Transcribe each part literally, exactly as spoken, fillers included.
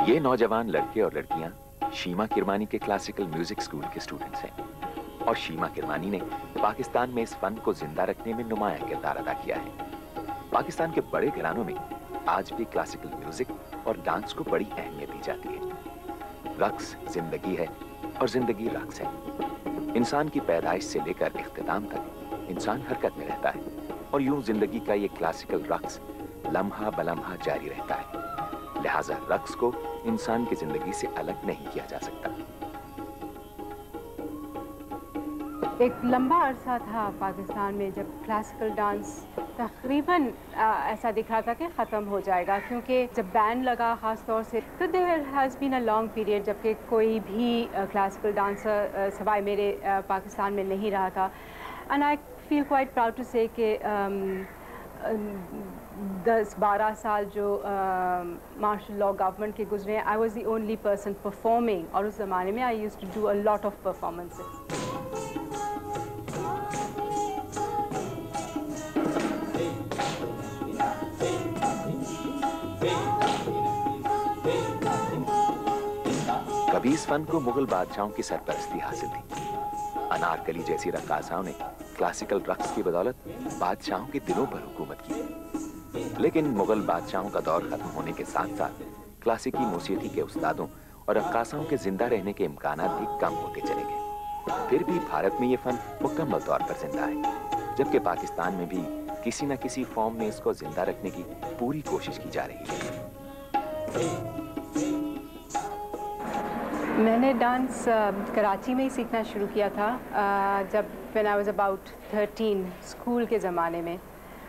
ये नौजवान लड़के और लड़कियां शीमा किरमानी के क्लासिकल म्यूजिक स्कूल के स्टूडेंट्स हैं और शीमा किरमानी ने पाकिस्तान में इस फन को जिंदा रखने में नुमायां किरदार अदा किया है। पाकिस्तान के बड़े घरानों में आज भी क्लासिकल म्यूजिक और डांस को बड़ी अहमियत दी जाती है। रक्स जिंदगी है और जिंदगी रक्स है। इंसान की पैदाइश से लेकर इख्तिताम तक इंसान हरकत में रहता है और यूं जिंदगी का ये क्लासिकल रक्स लम्हा बलम्हा जारी रहता है। लिहाजा रक्स को इंसान की जिंदगी से अलग नहीं किया जा सकता। एक लंबा अरसा था पाकिस्तान में जब क्लासिकल डांस तकरीबन ऐसा दिख रहा था कि ख़त्म हो जाएगा, क्योंकि जब बैन लगा ख़ास तौर से तो there has been a long period जबकि कोई भी क्लासिकल डांसर सवाए मेरे पाकिस्तान में नहीं रहा था। And I feel quite proud to say कि दस बारह साल जो मार्शल लॉ गवर्नमेंट के गुजरे, I was the only person performing, और उस ज़माने में I used to do a lot of performances. कभी इस फन को मुगल बादशाहों की सरपरस्ती हासिल थी। अनारकली जैसी रक्कासाओं ने क्लासिकल रक्स की बदौलत बादशाहों के दिलों पर हुकूमत की। लेकिन मुगल बादशाहों का दौर खत्म होने के साथ साथ क्लासिकी मौसीकी के उस्तादों और रक्कासाओं के जिंदा रहने के इम्कानात भी कम होते चले गए। फिर भी भारत में ये फन मुकम्मल तौर पर जिंदा है, जबकि पाकिस्तान में भी किसी न किसी फॉर्म में इसको जिंदा रखने की पूरी कोशिश की जा रही है। मैंने डांस कराची में ही सीखना शुरू किया था जब when I was about thirteen, school के ज़माने में।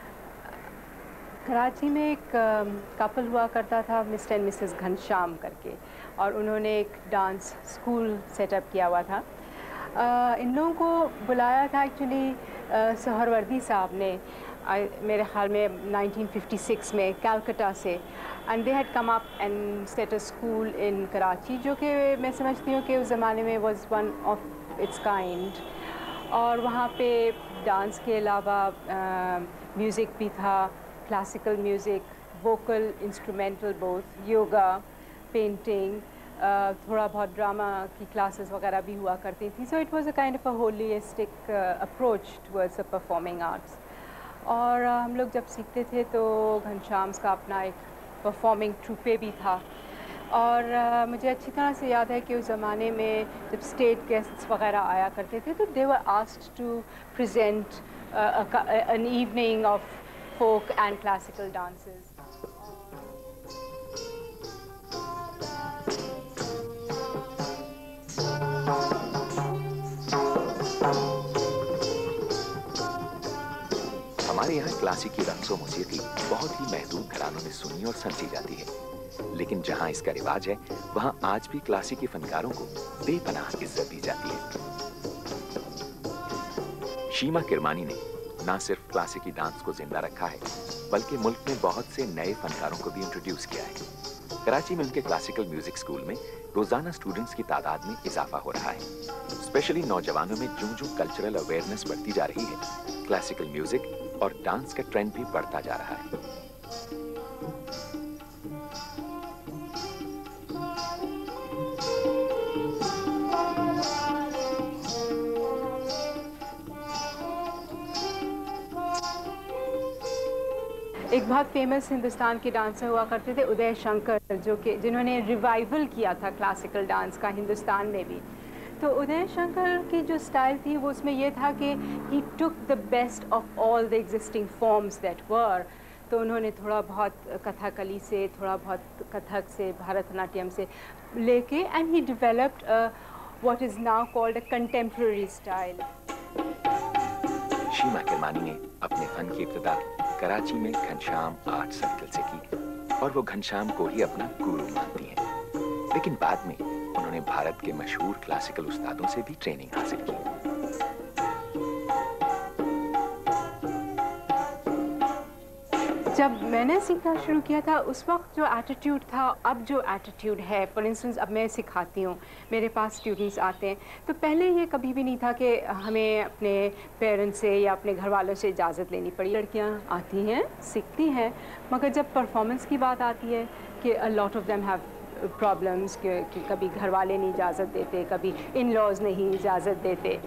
कराची में एक कपल हुआ करता था, मिस्टर एंड मिसेस घनश्याम करके, और उन्होंने एक डांस स्कूल सेटअप किया हुआ था। uh, इन लोगों को बुलाया था एक्चुअली सोहरवर्दी साहब ने, I, मेरे ख्याल में नाइनटीन फिफ्टी सिक्स में कलकत्ता से, and they had come up and set a school in Karachi, जो कि मैं समझती हूँ कि उस ज़माने में was one of its kind. और वहाँ पे डांस के अलावा म्यूज़िक भी था, classical music, vocal, instrumental both, yoga, painting, थोड़ा बहुत ड्रामा की क्लासेस वगैरह भी हुआ करती थी। So it was a kind of a holistic approach towards the performing arts. और uh, हम लोग जब सीखते थे तो घनश्याम्स का अपना एक परफॉर्मिंग ट्रूपे भी था। और uh, मुझे अच्छी तरह से याद है कि उस ज़माने में जब स्टेट गेस्ट्स वगैरह आया करते थे तो they were asked to present an evening of folk and classical dances. हमारे यहाँ क्लासिकी रक्स और मौसीकी बहुत ही महदूद घरानों में सुनी और समझी जाती है, लेकिन जहाँ इसका रिवाज है वहाँ आज भी क्लासिकी फनकारों को बेपनाह इज्जत दी जाती है। शीमा किरमानी ने न सिर्फ क्लासिकी डांस को जिंदा रखा है, बल्कि मुल्क में बहुत से नए फनकारों को भी इंट्रोड्यूस किया है। कराची में उनके क्लासिकल म्यूजिक स्कूल में रोजाना स्टूडेंट्स की तादाद में इजाफा हो रहा है। स्पेशली नौजवानों में जो जो कल्चरल अवेयरनेस बढ़ती जा रही है, क्लासिकल म्यूजिक और डांस का ट्रेंड भी बढ़ता जा रहा है। एक बहुत फेमस हिंदुस्तान के डांसर हुआ करते थे उदय शंकर, जो कि जिन्होंने रिवाइवल किया था क्लासिकल डांस का हिंदुस्तान में भी। तो उदय शंकर की जो स्टाइल थी वो उसमें ये था कि he took the best of all the existing forms that were. तो उन्होंने थोड़ा बहुत कथकली से, थोड़ा बहुत कथक से, भरतनाट्यम से लेके, and he developed what is now called a contemporary style. Sheema Kermani ने अपने फन की इब्तिदा कराची में घनश्याम आर्ट सर्कल से की और वो घनश्याम को ही अपना गुरु मानती हैं। लेकिन बाद में उन्होंने भारत के मशहूर क्लासिकल उस्तादों से भी ट्रेनिंग हासिल की। जब मैंने सीखना शुरू किया था उस वक्त जो एटीट्यूड था, अब जो एटीट्यूड है, फॉर इंस्टेंस अब मैं सिखाती हूँ, मेरे पास स्टूडेंट्स आते हैं, तो पहले ये कभी भी नहीं था कि हमें अपने पेरेंट्स से या अपने घर वालों से इजाज़त लेनी पड़ी। लड़कियाँ आती हैं, सीखती हैं, मगर जब परफॉर्मेंस की बात आती है कि a lot of them have problems कि, कि कभी घर वाले नहीं इजाज़त देते, कभी इन लॉज नहीं इजाज़त देते।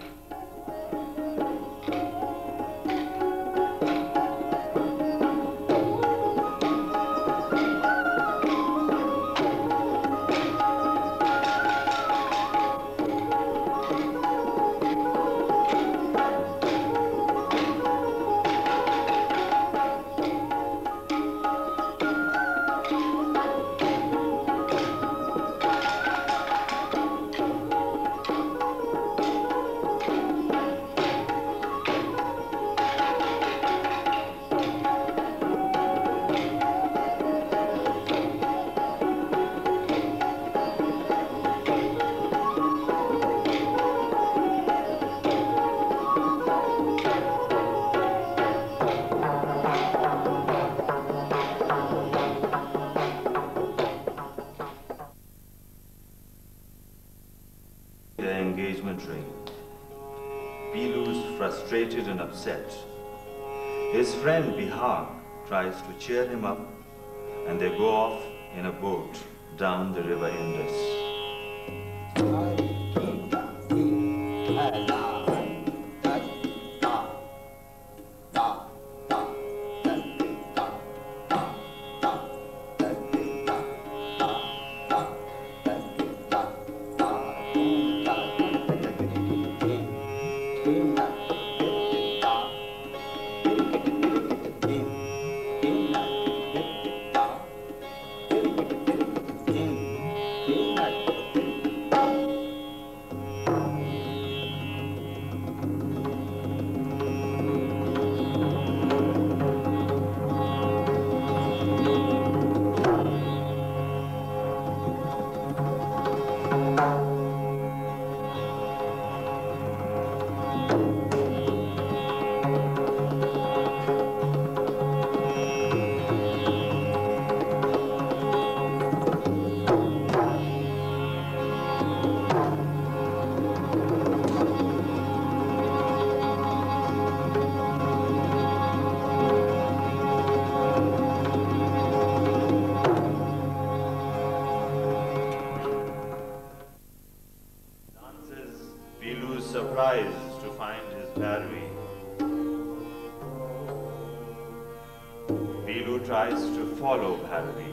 The engagement ring. Pilu's frustrated and upset. His friend Bihar tries to cheer him up, and they go off in a boat down the river Indus. Surprised to find his Bharvi. Pilu tries to follow Bharvi.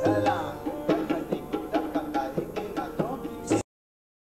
चला